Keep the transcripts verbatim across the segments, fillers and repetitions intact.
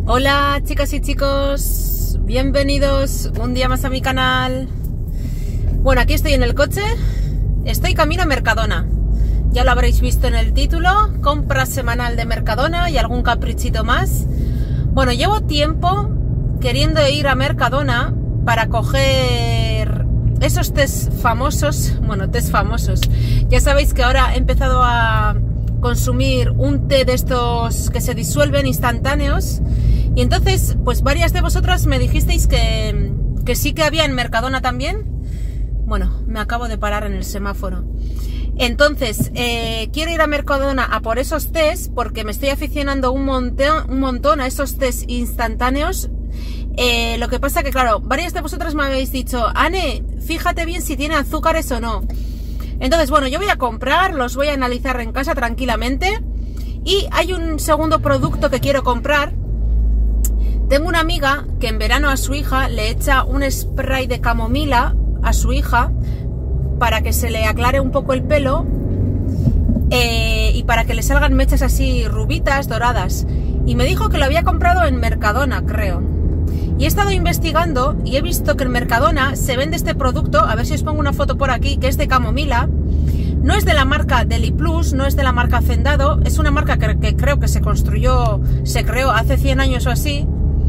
Hola chicas y chicos, bienvenidos un día más a mi canal. Bueno, aquí estoy en el coche, estoy camino a Mercadona. Ya lo habréis visto en el título, compra semanal de Mercadona y algún caprichito más. Bueno, llevo tiempo queriendo ir a Mercadona para coger esos test famosos, bueno, test famosos. Ya sabéis que ahora he empezado a consumir un té de estos que se disuelven instantáneos. Y entonces, pues varias de vosotras me dijisteis que, que sí que había en Mercadona también. Bueno, me acabo de parar en el semáforo. Entonces, eh, quiero ir a Mercadona a por esos test porque me estoy aficionando un montón, un montón a esos test instantáneos. Eh, lo que pasa que, claro, varias de vosotras me habéis dicho, Ane, fíjate bien si tiene azúcares o no. Entonces, bueno, yo voy a comprar, los voy a analizar en casa tranquilamente. Y hay un segundo producto que quiero comprar. Tengo una amiga que en verano a su hija le echa un spray de camomila a su hija para que se le aclare un poco el pelo eh, y para que le salgan mechas así rubitas, doradas. Y me dijo que lo había comprado en Mercadona, creo. Y he estado investigando y he visto que en Mercadona se vende este producto, a ver si os pongo una foto por aquí, que es de camomila. No es de la marca Deli Plus, no es de la marca Hacendado, es una marca que, que creo que se construyó, se creó hace cien años o así.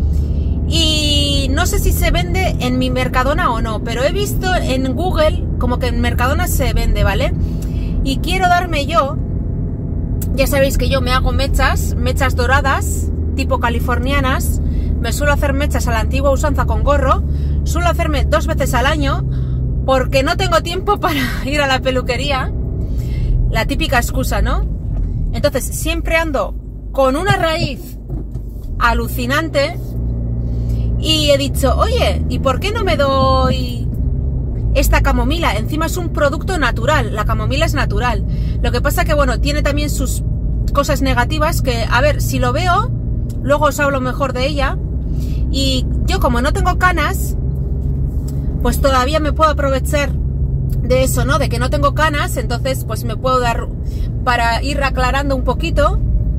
Y no sé si se vende en mi Mercadona o no, pero he visto en Google como que en Mercadona se vende, ¿vale? Y quiero darme yo, ya sabéis que yo me hago mechas, mechas doradas, tipo californianas, me suelo hacer mechas a la antigua usanza con gorro, suelo hacerme dos veces al año porque no tengo tiempo para ir a la peluquería, la típica excusa, ¿no? Entonces siempre ando con una raíz alucinante. Y he dicho, oye, ¿y por qué no me doy esta camomila? Encima es un producto natural, la camomila es natural. Lo que pasa que, bueno, tiene también sus cosas negativas que, a ver, si lo veo, luego os hablo mejor de ella. Y yo como no tengo canas, pues todavía me puedo aprovechar de eso, ¿no? De que no tengo canas, entonces pues me puedo dar para ir aclarando un poquito.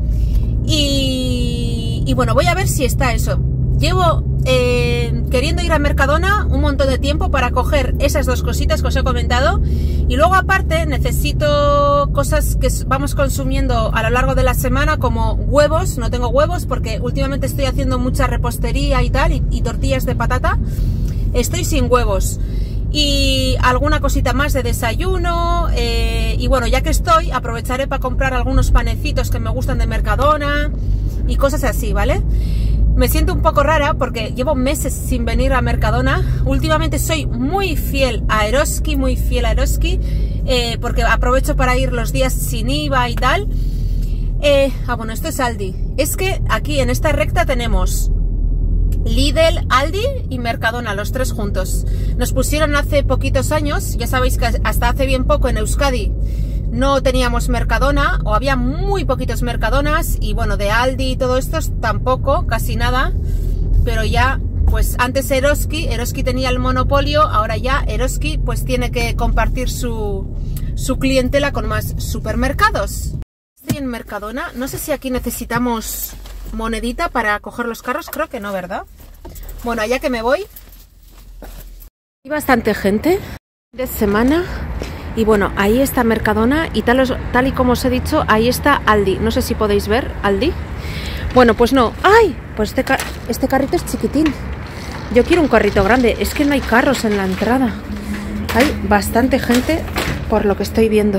Y, y bueno, voy a ver si está eso. Llevo eh, queriendo ir a Mercadona un montón de tiempo para coger esas dos cositas que os he comentado. Y luego aparte necesito cosas que vamos consumiendo a lo largo de la semana, como huevos. No tengo huevos porque últimamente estoy haciendo mucha repostería y tal, y, y tortillas de patata. Estoy sin huevos. Y alguna cosita más de desayuno. Eh, y bueno, ya que estoy, aprovecharé para comprar algunos panecitos que me gustan de Mercadona y cosas así, ¿vale? Me siento un poco rara porque llevo meses sin venir a Mercadona. Últimamente soy muy fiel a Eroski, muy fiel a Eroski, eh, porque aprovecho para ir los días sin I V A y tal. Eh, ah, bueno, esto es Aldi. Es que aquí en esta recta tenemos Lidl, Aldi y Mercadona, los tres juntos. Nos pusieron hace poquitos años, ya sabéis que hasta hace bien poco en Euskadi no teníamos Mercadona, o había muy poquitos Mercadonas, y bueno, de Aldi y todo esto tampoco, casi nada, pero ya, pues antes Eroski, Eroski tenía el monopolio, ahora ya Eroski pues tiene que compartir su, su clientela con más supermercados. Estoy en Mercadona, no sé si aquí necesitamos monedita para coger los carros, creo que no, ¿verdad? Bueno, allá que me voy. Hay bastante gente de semana. Y bueno, ahí está Mercadona y tal, os, tal y como os he dicho, ahí está Aldi. No sé si podéis ver Aldi. Bueno, pues no. ¡Ay! Pues este, car este carrito es chiquitín. Yo quiero un carrito grande. Es que no hay carros en la entrada. Hay bastante gente por lo que estoy viendo.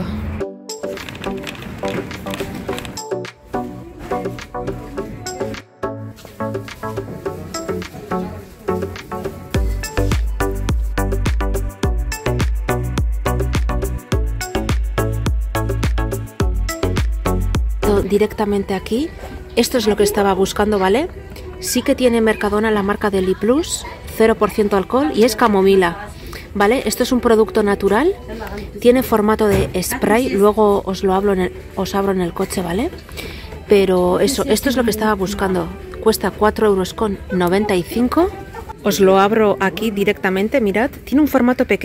Directamente aquí, esto es lo que estaba buscando, ¿vale? Sí que tiene Mercadona la marca Deli Plus, cero por ciento alcohol y es camomila, ¿vale? Esto es un producto natural, tiene formato de spray, luego os lo hablo en el, os abro en el coche, ¿vale? Pero eso, esto es lo que estaba buscando, cuesta cuatro euros con noventa y cinco. Os lo abro aquí directamente, mirad, tiene un formato pequeño,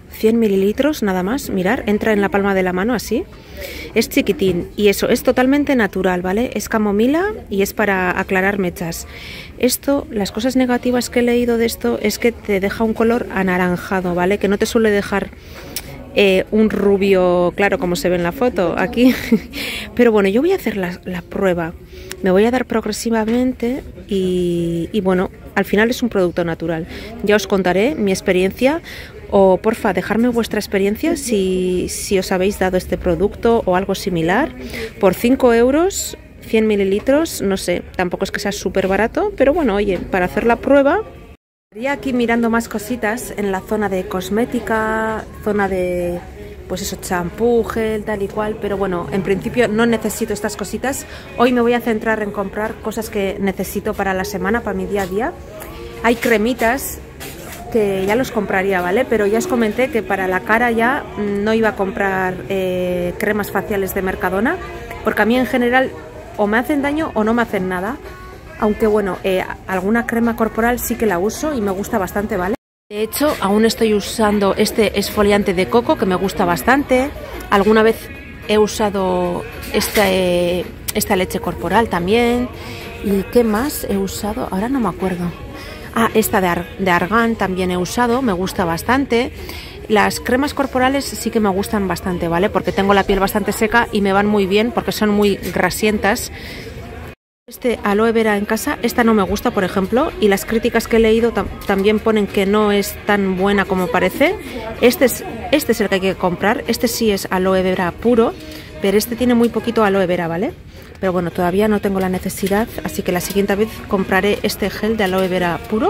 cien mililitros nada más, mirar, entra en la palma de la mano así. Es chiquitín y eso, es totalmente natural, ¿vale? Es camomila y es para aclarar mechas. Esto, las cosas negativas que he leído de esto es que te deja un color anaranjado, ¿vale? Que no te suele dejar eh, un rubio, claro, como se ve en la foto aquí. Pero bueno, yo voy a hacer la, la prueba. Me voy a dar progresivamente y, y bueno, al final es un producto natural. Ya os contaré mi experiencia. O porfa, dejarme vuestra experiencia si, si os habéis dado este producto o algo similar. Por cinco euros, cien mililitros, no sé, tampoco es que sea súper barato, pero bueno, oye, para hacer la prueba. Estaría aquí mirando más cositas en la zona de cosmética, zona de, pues eso, champú, gel, tal y cual, pero bueno, en principio no necesito estas cositas. Hoy me voy a centrar en comprar cosas que necesito para la semana, para mi día a día. Hay cremitas que ya los compraría, ¿vale? Pero ya os comenté que para la cara ya no iba a comprar eh, cremas faciales de Mercadona, porque a mí en general o me hacen daño o no me hacen nada, aunque bueno, eh, alguna crema corporal sí que la uso y me gusta bastante, ¿vale? De hecho, aún estoy usando este exfoliante de coco que me gusta bastante. Alguna vez he usado este, esta leche corporal también. ¿Y qué más he usado? Ahora no me acuerdo. Ah, esta de, Ar de Argan también he usado, me gusta bastante. Las cremas corporales sí que me gustan bastante, ¿vale? Porque tengo la piel bastante seca y me van muy bien porque son muy grasientas. Este aloe vera en casa, esta no me gusta, por ejemplo, y las críticas que he leído tam también ponen que no es tan buena como parece. Este es, este es el que hay que comprar, este sí es aloe vera puro, pero este tiene muy poquito aloe vera, ¿vale? Pero bueno, todavía no tengo la necesidad, así que la siguiente vez compraré este gel de aloe vera puro.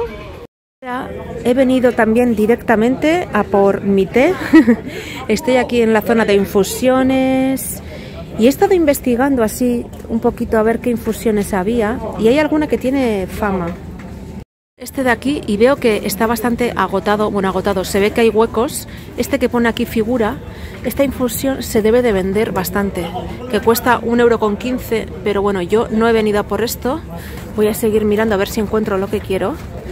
He venido también directamente a por mi té. Estoy aquí en la zona de infusiones y he estado investigando así un poquito a ver qué infusiones había y hay alguna que tiene fama. Este de aquí, y veo que está bastante agotado, bueno, agotado, se ve que hay huecos. Este que pone aquí figura, esta infusión se debe de vender bastante, que cuesta un euro con quince, pero bueno, yo no he venido a por esto. Voy a seguir mirando a ver si encuentro lo que quiero.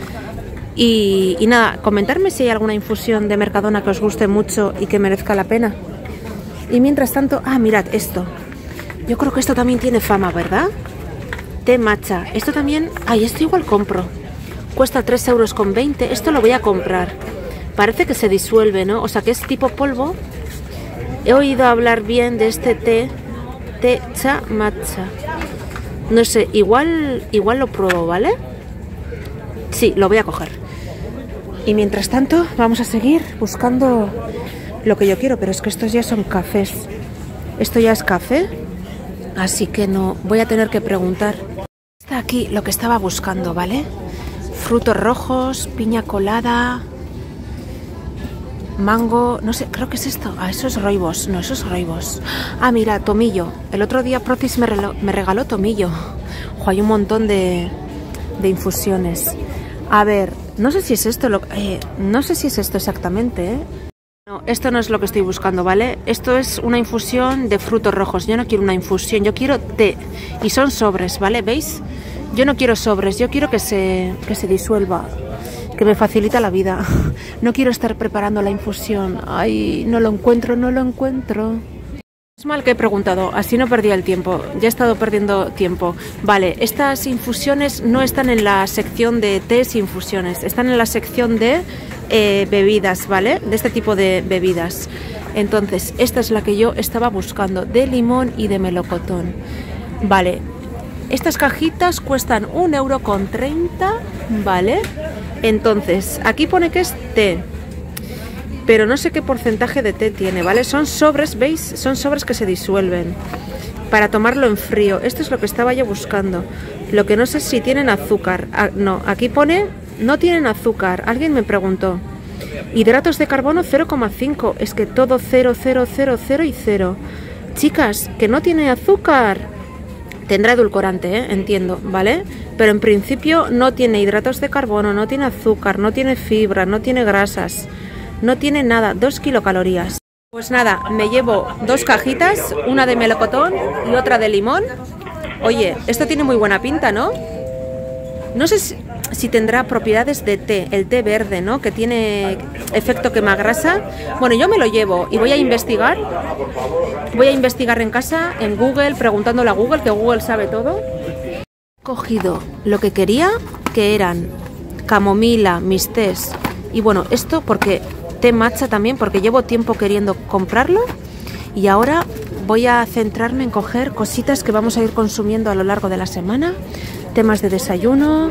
Y, y nada, comentarme si hay alguna infusión de Mercadona que os guste mucho y que merezca la pena. Y mientras tanto, ah, mirad esto. Yo creo que esto también tiene fama, ¿verdad? Té matcha. Esto también, ay, esto igual compro. Cuesta tres euros con veinte, esto lo voy a comprar. Parece que se disuelve, ¿no? O sea, que es tipo polvo. He oído hablar bien de este té, té cha matcha. No sé, igual, igual lo pruebo, ¿vale? Sí, lo voy a coger. Y mientras tanto, vamos a seguir buscando lo que yo quiero, pero es que estos ya son cafés. Esto ya es café, así que no, voy a tener que preguntar. Está aquí lo que estaba buscando, ¿vale? Frutos rojos, piña colada, mango, no sé, creo que es esto. Ah, eso es roibos, no, eso es roibos. Ah, mira, tomillo. El otro día Procis me, me regaló tomillo. Ojo, hay un montón de, de infusiones. A ver, no sé si es esto, lo, eh, no sé si es esto exactamente, ¿eh? No, esto no es lo que estoy buscando, ¿vale? Esto es una infusión de frutos rojos. Yo no quiero una infusión, yo quiero té. Y son sobres, ¿vale? ¿Veis? Yo no quiero sobres, yo quiero que se, que se disuelva, que me facilita la vida. No quiero estar preparando la infusión. Ay, no lo encuentro, no lo encuentro. Es mal que he preguntado, así no perdía el tiempo. Ya he estado perdiendo tiempo. Vale, estas infusiones no están en la sección de tés e infusiones, están en la sección de eh, bebidas, ¿vale? De este tipo de bebidas. Entonces, esta es la que yo estaba buscando, de limón y de melocotón. Vale. Estas cajitas cuestan un euro con treinta, ¿vale? Entonces, aquí pone que es té, pero no sé qué porcentaje de té tiene, ¿vale? Son sobres, ¿veis? Son sobres que se disuelven para tomarlo en frío. Esto es lo que estaba yo buscando. Lo que no sé si tienen azúcar. Ah, no, aquí pone no tienen azúcar. Alguien me preguntó. Hidratos de carbono cero coma cinco. Es que todo cero, cero, cero, cero y cero. Chicas, que no tiene azúcar. Tendrá edulcorante, ¿eh? Entiendo, ¿vale? Pero en principio no tiene hidratos de carbono, no tiene azúcar, no tiene fibra, no tiene grasas, no tiene nada, dos kilocalorías. Pues nada, me llevo dos cajitas, una de melocotón y otra de limón. Oye, esto tiene muy buena pinta, ¿no? No sé si, si tendrá propiedades de té, el té verde, ¿no? Que tiene efecto quemagrasa. Bueno, yo me lo llevo y voy a investigar. Voy a investigar en casa, en Google, preguntándole a Google, que Google sabe todo. He cogido lo que quería, que eran camomila, mis tés. Y bueno, esto porque té matcha también, porque llevo tiempo queriendo comprarlo. Y ahora voy a centrarme en coger cositas que vamos a ir consumiendo a lo largo de la semana. Temas de desayuno.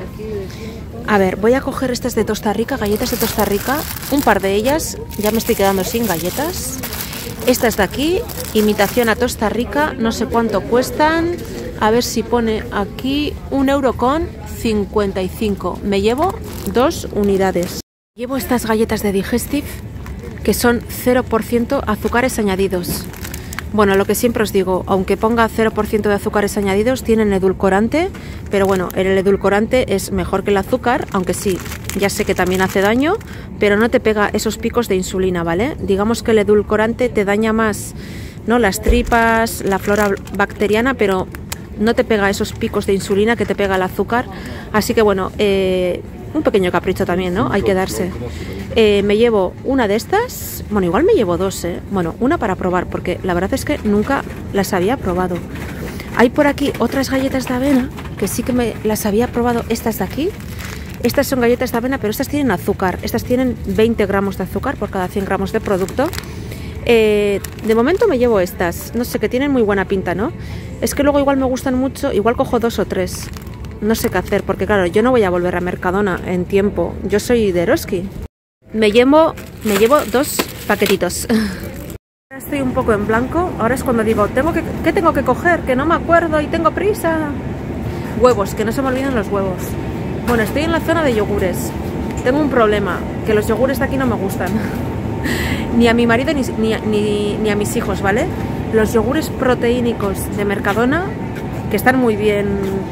A ver, voy a coger estas de Tosta Rica, galletas de Tosta Rica. Un par de ellas, ya me estoy quedando sin galletas. Estas de aquí, imitación a Tosta Rica, no sé cuánto cuestan. A ver si pone aquí un euro con cincuenta y cinco. Me llevo dos unidades. Llevo estas galletas de Digestive, que son cero por ciento azúcares añadidos. Bueno, lo que siempre os digo, aunque ponga cero por ciento de azúcares añadidos, tienen edulcorante, pero bueno, el edulcorante es mejor que el azúcar, aunque sí, ya sé que también hace daño, pero no te pega esos picos de insulina, ¿vale? Digamos que el edulcorante te daña más, ¿no? Las tripas, la flora bacteriana, pero no te pega esos picos de insulina que te pega el azúcar. Así que bueno, eh, un pequeño capricho también, ¿no? Hay que darse. Eh, me llevo una de estas, bueno, igual me llevo dos, ¿eh? Bueno, una para probar, porque la verdad es que nunca las había probado. Hay por aquí otras galletas de avena, que sí que me las había probado, estas de aquí. Estas son galletas de avena, pero estas tienen azúcar. Estas tienen veinte gramos de azúcar por cada cien gramos de producto. Eh, de momento me llevo estas, no sé, que tienen muy buena pinta, ¿no? Es que luego igual me gustan mucho, igual cojo dos o tres. No sé qué hacer, porque claro, yo no voy a volver a Mercadona en tiempo. Yo soy de Eroski. Me llevo, me llevo dos paquetitos. Estoy un poco en blanco. Ahora es cuando digo, tengo que, ¿qué tengo que coger? Que no me acuerdo y tengo prisa. Huevos, que no se me olviden los huevos. Bueno, estoy en la zona de yogures. Tengo un problema, que los yogures de aquí no me gustan. Ni a mi marido ni, ni, ni, ni a mis hijos, ¿vale? Los yogures proteínicos de Mercadona, que están muy bien,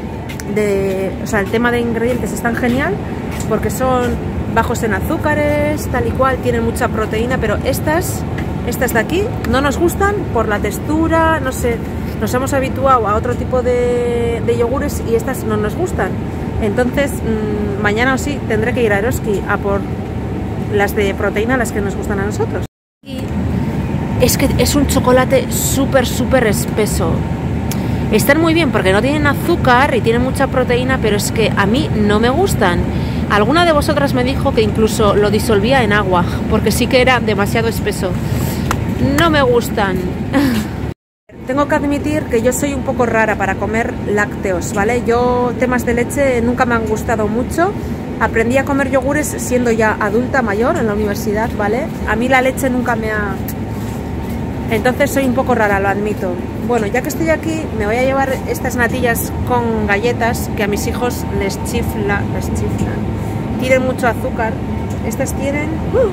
de, o sea, el tema de ingredientes están genial, porque son bajos en azúcares, tal y cual, tienen mucha proteína, pero estas, estas de aquí no nos gustan por la textura, no sé, nos hemos habituado a otro tipo de, de yogures y estas no nos gustan. Entonces, mmm, mañana o sí tendré que ir a Eroski a por las de proteína, las que nos gustan a nosotros. Y es que es un chocolate súper, súper espeso. Están muy bien porque no tienen azúcar y tienen mucha proteína, pero es que a mí no me gustan. Alguna de vosotras me dijo que incluso lo disolvía en agua, porque sí que era demasiado espeso. No me gustan. Tengo que admitir que yo soy un poco rara para comer lácteos, ¿vale? Yo temas de leche nunca me han gustado mucho. Aprendí a comer yogures siendo ya adulta mayor en la universidad, ¿vale? A mí la leche nunca me ha... Entonces soy un poco rara, lo admito. Bueno, ya que estoy aquí, me voy a llevar estas natillas con galletas que a mis hijos les chifla, les chiflan. Tienen mucho azúcar. Estas tienen... Uh,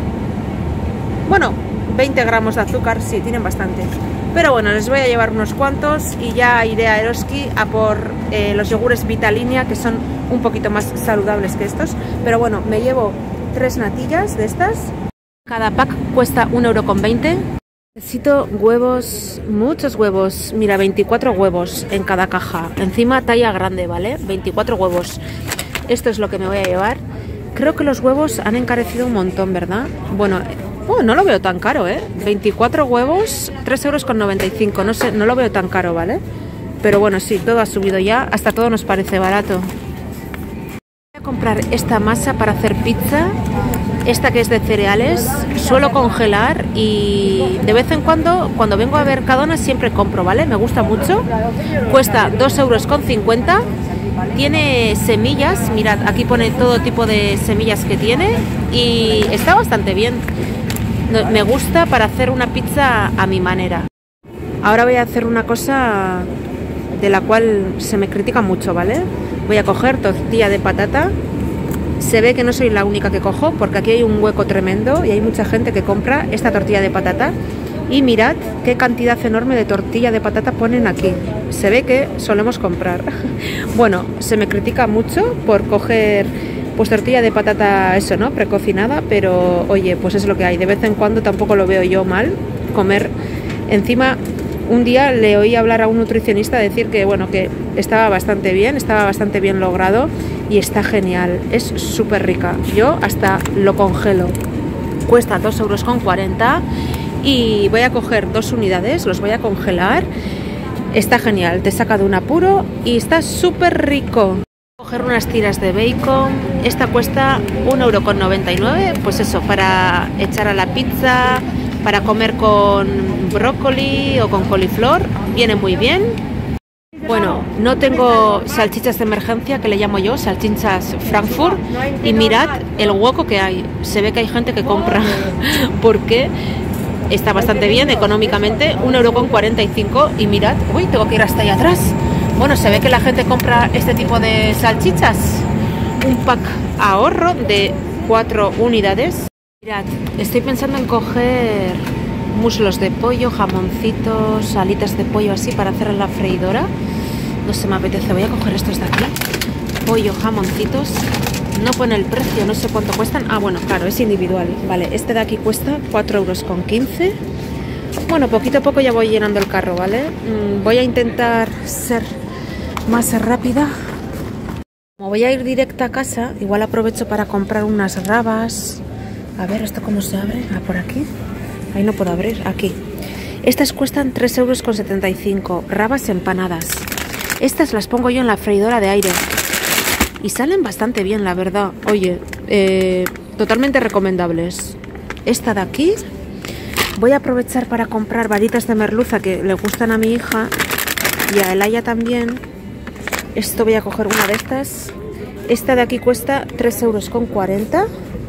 bueno, veinte gramos de azúcar, sí, tienen bastante. Pero bueno, les voy a llevar unos cuantos y ya iré a Eroski a por eh, los yogures Vitalinea, que son un poquito más saludables que estos. Pero bueno, me llevo tres natillas de estas. Cada pack cuesta un euro con veinte. Necesito huevos, muchos huevos. Mira, veinticuatro huevos en cada caja. Encima talla grande, ¿vale? veinticuatro huevos. Esto es lo que me voy a llevar. Creo que los huevos han encarecido un montón, ¿verdad? Bueno, oh, no lo veo tan caro, ¿eh? veinticuatro huevos, tres euros con noventa y cinco. No sé, no lo veo tan caro, ¿vale? Pero bueno, sí, todo ha subido ya. Hasta todo nos parece barato. Voy a comprar esta masa para hacer pizza. Esta que es de cereales, suelo congelar y de vez en cuando, cuando vengo a Mercadona, siempre compro, ¿vale? Me gusta mucho. Cuesta dos euros con cincuenta. Tiene semillas, mirad, aquí pone todo tipo de semillas que tiene y está bastante bien. Me gusta para hacer una pizza a mi manera. Ahora voy a hacer una cosa de la cual se me critica mucho, ¿vale? Voy a coger tortilla de patata. Se ve que no soy la única que cojo, porque aquí hay un hueco tremendo y hay mucha gente que compra esta tortilla de patata. Y mirad qué cantidad enorme de tortilla de patata ponen aquí. Se ve que solemos comprar. Bueno, se me critica mucho por coger pues tortilla de patata, eso, ¿no? Precocinada, pero oye, pues es lo que hay. De vez en cuando tampoco lo veo yo mal comer. Encima un día le oí hablar a un nutricionista decir que, bueno, que estaba bastante bien, estaba bastante bien logrado y está genial, es súper rica. Yo hasta lo congelo. Cuesta dos euros con cuarenta y voy a coger dos unidades, los voy a congelar. Está genial, te saca de un apuro y está súper rico. Coger unas tiras de bacon, esta cuesta un euro con noventa y nueve, pues eso, para echar a la pizza, para comer con brócoli o con coliflor, viene muy bien. Bueno, no tengo salchichas de emergencia, que le llamo yo, salchichas Frankfurt, y mirad el hueco que hay, se ve que hay gente que compra, porque está bastante bien económicamente, un euro con cuarenta y cinco, y mirad, uy, tengo que ir hasta allá atrás. Bueno, se ve que la gente compra este tipo de salchichas, un pack ahorro de cuatro unidades. Mirad, estoy pensando en coger muslos de pollo, jamoncitos, alitas de pollo así para hacer en la freidora. No se me apetece, voy a coger estos de aquí. Pollo, jamoncitos. No pone el precio, no sé cuánto cuestan. Ah, bueno, claro, es individual. Vale, este de aquí cuesta cuatro euros con quince. Bueno, poquito a poco ya voy llenando el carro, ¿vale? Mm, voy a intentar ser más rápida. Como voy a ir directa a casa, igual aprovecho para comprar unas rabas. A ver, ¿esto cómo se abre? Ah, por aquí. Ahí no puedo abrir, aquí. Estas cuestan tres euros con setenta y cinco, rabas empanadas. Estas las pongo yo en la freidora de aire. Y salen bastante bien, la verdad. Oye, eh, totalmente recomendables. Esta de aquí. Voy a aprovechar para comprar varitas de merluza que le gustan a mi hija. Y a Elaya también. Esto voy a coger una de estas. Esta de aquí cuesta tres euros con cuarenta.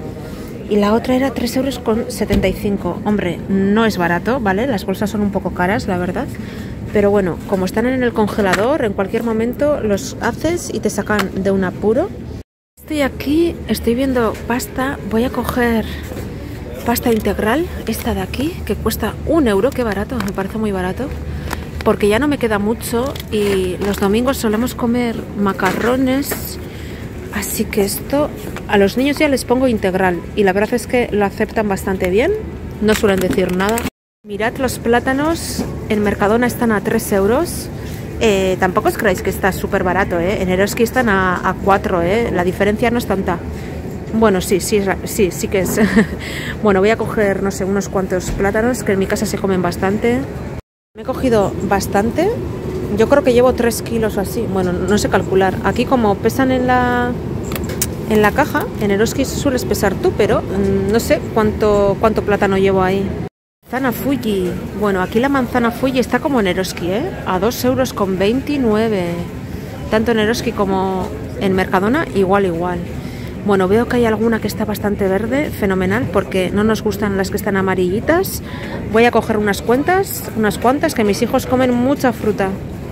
Y la otra era tres euros con setenta y cinco. Hombre, no es barato, ¿vale? Las bolsas son un poco caras, la verdad. Pero bueno, como están en el congelador, en cualquier momento los haces y te sacan de un apuro. Estoy aquí, estoy viendo pasta. Voy a coger pasta integral, esta de aquí, que cuesta un euro. Qué barato, me parece muy barato. Porque ya no me queda mucho y los domingos solemos comer macarrones. Así que esto a los niños ya les pongo integral y la verdad es que lo aceptan bastante bien, no suelen decir nada. Mirad, los plátanos en Mercadona están a tres euros, eh, tampoco os creáis que está súper barato, ¿eh? En Eroski están a, a cuatro, ¿eh? La diferencia no es tanta. Bueno, sí, sí, sí, sí que es. Bueno, voy a coger, no sé, unos cuantos plátanos que en mi casa se comen bastante. Me he cogido bastante. Yo creo que llevo tres kilos o así. Bueno, no sé calcular. Aquí como pesan en la en la caja, en Eroski sueles pesar tú, pero mmm, no sé cuánto cuánto plátano llevo ahí. Manzana Fuji. Bueno, aquí la manzana Fuji está como en Eroski, ¿eh? A dos euros con veintinueve. Tanto en Eroski como en Mercadona, igual, igual. Bueno, veo que hay alguna que está bastante verde, fenomenal, porque no nos gustan las que están amarillitas. Voy a coger unas cuantas, unas cuantas, que mis hijos comen mucha fruta.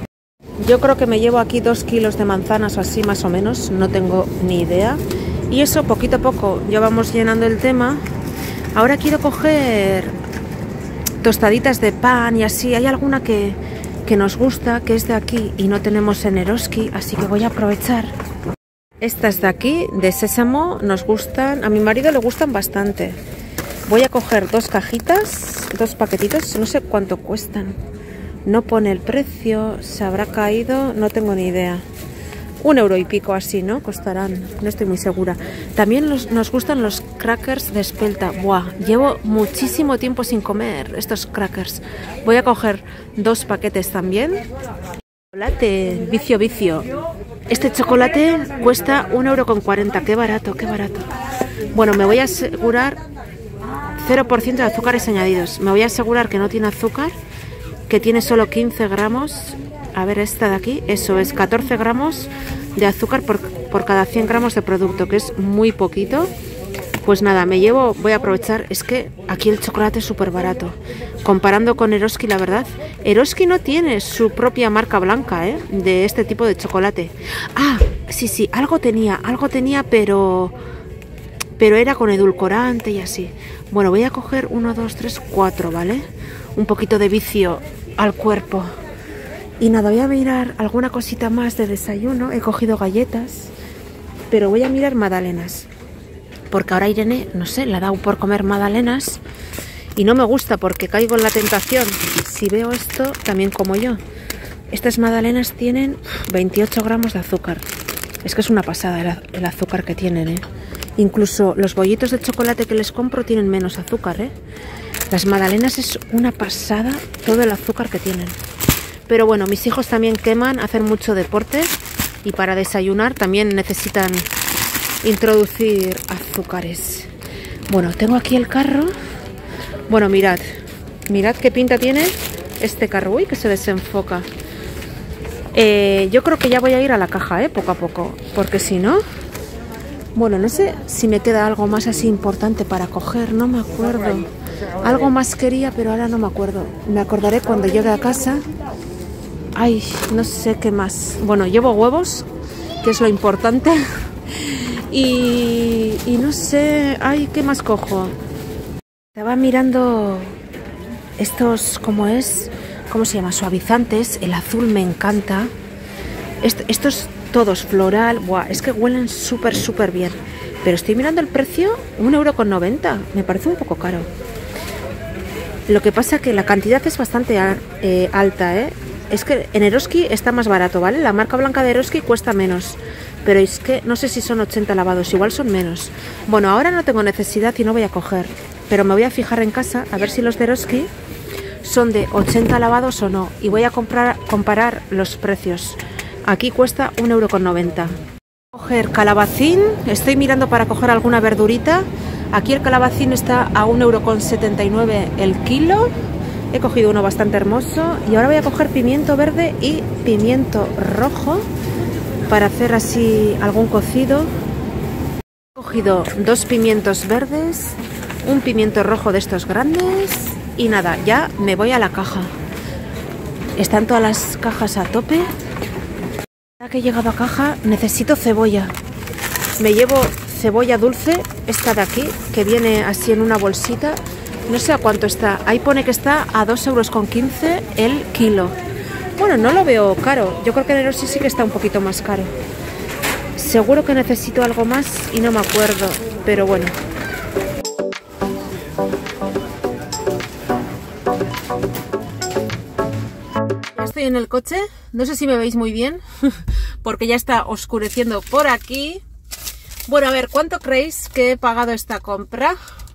Yo creo que me llevo aquí dos kilos de manzanas o así más o menos, no tengo ni idea. Y eso poquito a poco ya vamos llenando el tema. Ahora quiero coger tostaditas de pan y así. Hay alguna que, que nos gusta, que es de aquí y no tenemos en Eroski, así que voy a aprovechar. Estas de aquí, de sésamo, nos gustan, a mi marido le gustan bastante. Voy a coger dos cajitas, dos paquetitos, no sé cuánto cuestan. No pone el precio, se habrá caído, no tengo ni idea. Un euro y pico así, ¿no? Costarán, no estoy muy segura. También los, nos gustan los crackers de espelta. Buah, llevo muchísimo tiempo sin comer estos crackers. Voy a coger dos paquetes también. Chocolate, vicio, vicio. Este chocolate cuesta un euro con cuarenta, qué barato, qué barato. Bueno, me voy a asegurar cero por ciento de azúcares añadidos. Me voy a asegurar que no tiene azúcar, que tiene solo quince gramos. A ver, esta de aquí, eso es catorce gramos de azúcar por, por cada cien gramos de producto, que es muy poquito. Pues nada, me llevo, voy a aprovechar, es que aquí el chocolate es súper barato. Comparando con Eroski, la verdad, Eroski no tiene su propia marca blanca, ¿eh? De este tipo de chocolate. Ah, sí, sí, algo tenía, algo tenía, pero... pero era con edulcorante y así. Bueno, voy a coger uno, dos, tres, cuatro, ¿vale? Un poquito de vicio al cuerpo. Y nada, voy a mirar alguna cosita más de desayuno. He cogido galletas, pero voy a mirar magdalenas. Porque ahora Irene, no sé, le ha dado por comer magdalenas. Y no me gusta porque caigo en la tentación. Si veo esto, también como yo. Estas magdalenas tienen veintiocho gramos de azúcar. Es que es una pasada el, el azúcar que tienen, ¿eh? Incluso los bollitos de chocolate que les compro tienen menos azúcar, ¿eh? Las magdalenas es una pasada todo el azúcar que tienen. Pero bueno, mis hijos también queman, hacen mucho deporte y para desayunar también necesitan introducir azúcares. Bueno, tengo aquí el carro. Bueno, mirad, mirad qué pinta tiene este carro. Uy, que se desenfoca. Eh, yo creo que ya voy a ir a la caja, ¿eh? Poco a poco, porque si no... Bueno, no sé si me queda algo más así importante para coger, no me acuerdo. Algo más quería, pero ahora no me acuerdo. Me acordaré cuando llegue a casa. Ay, no sé qué más. Bueno, llevo huevos, que es lo importante. Y, y no sé, ay, ¿qué más cojo? Estaba mirando estos, ¿cómo es? ¿Cómo se llama? Suavizantes. El azul me encanta. Est estos todos floral. Buah, es que huelen súper, súper bien. Pero estoy mirando el precio, un euro con noventa. Me parece un poco caro. Lo que pasa que la cantidad es bastante eh, alta, ¿eh? Es que en Eroski está más barato, ¿vale? La marca blanca de Eroski cuesta menos. Pero es que no sé si son ochenta lavados, igual son menos. Bueno, ahora no tengo necesidad y no voy a coger. Pero me voy a fijar en casa a ver si los de Eroski son de ochenta lavados o no. Y voy a comprar, comparar los precios. Aquí cuesta un euro con noventa. Coger calabacín. Estoy mirando para coger alguna verdurita. Aquí el calabacín está a un euro con setenta y nueve el kilo. He cogido uno bastante hermoso. Y ahora voy a coger pimiento verde y pimiento rojo para hacer así algún cocido. He cogido dos pimientos verdes, un pimiento rojo de estos grandes y nada, ya me voy a la caja. Están todas las cajas a tope. Ahora que he llegado a caja necesito cebolla. Me llevo cebolla dulce, esta de aquí, que viene así en una bolsita. No sé a cuánto está. Ahí pone que está a dos euros con quince el kilo. Bueno, no lo veo caro. Yo creo que en Eroski sí que está un poquito más caro. Seguro que necesito algo más y no me acuerdo. Pero bueno. Ya estoy en el coche. No sé si me veis muy bien. Porque ya está oscureciendo por aquí. Bueno, a ver, ¿cuánto creéis que he pagado esta compra?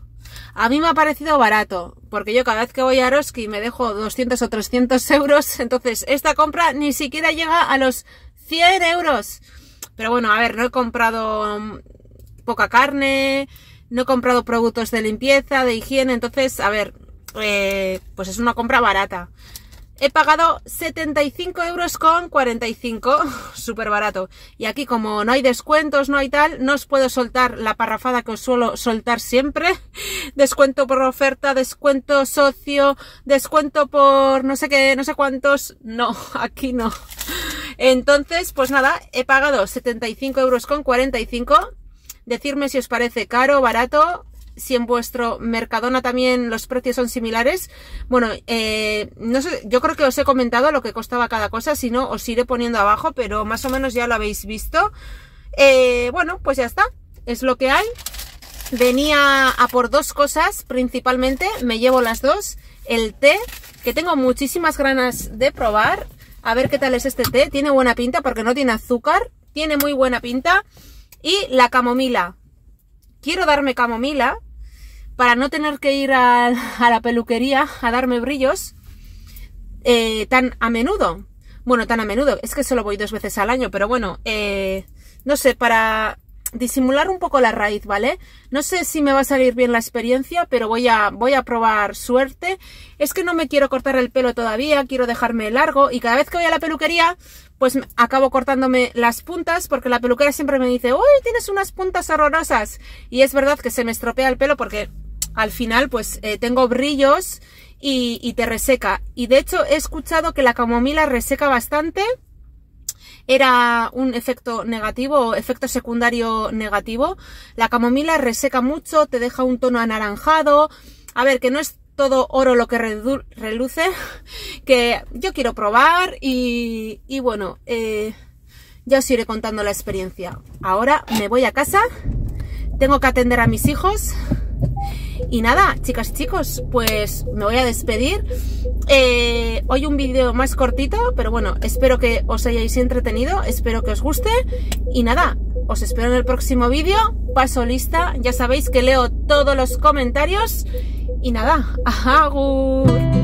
A mí me ha parecido barato, porque yo cada vez que voy a Eroski me dejo doscientos o trescientos euros, entonces esta compra ni siquiera llega a los cien euros. Pero bueno, a ver, no he comprado poca carne, no he comprado productos de limpieza, de higiene, entonces, a ver, eh, pues es una compra barata. He pagado setenta y cinco euros con cuarenta y cinco, súper barato. Y aquí como no hay descuentos, no hay tal, no os puedo soltar la parrafada que os suelo soltar siempre. Descuento por oferta, descuento socio, descuento por no sé qué, no sé cuántos. No, aquí no. Entonces, pues nada, he pagado setenta y cinco euros con cuarenta y cinco. Decidme si os parece caro o barato. Si en vuestro Mercadona también los precios son similares. Bueno, eh, no sé, yo creo que os he comentado lo que costaba cada cosa, si no os iré poniendo abajo, pero más o menos ya lo habéis visto. Eh, bueno, pues ya está, es lo que hay. Venía a por dos cosas principalmente, me llevo las dos. El té, que tengo muchísimas ganas de probar, a ver qué tal es este té. Tiene buena pinta porque no tiene azúcar, tiene muy buena pinta. Y la camomila. Quiero darme camomila para no tener que ir a, a la peluquería a darme brillos eh, tan a menudo. Bueno, tan a menudo, es que solo voy dos veces al año, pero bueno, eh, no sé, para disimular un poco la raíz, ¿vale? No sé si me va a salir bien la experiencia, pero voy a, voy a probar suerte. Es que no me quiero cortar el pelo todavía, quiero dejarme largo y cada vez que voy a la peluquería pues acabo cortándome las puntas porque la peluquera siempre me dice, uy, tienes unas puntas horrorosas. Y es verdad que se me estropea el pelo porque al final pues eh, tengo brillos y, y te reseca. Y de hecho he escuchado que la camomila reseca bastante. Era un efecto negativo, efecto secundario negativo. La camomila reseca mucho, te deja un tono anaranjado. A ver, que no es todo oro lo que reluce, que yo quiero probar y, y bueno, eh, ya os iré contando la experiencia. Ahora me voy a casa, tengo que atender a mis hijos Y nada, chicas y chicos, pues me voy a despedir. Eh, hoy un vídeo más cortito, pero bueno, espero que os hayáis entretenido, espero que os guste. Y nada, os espero en el próximo vídeo. Paso lista, ya sabéis que leo todos los comentarios. Y nada, agur.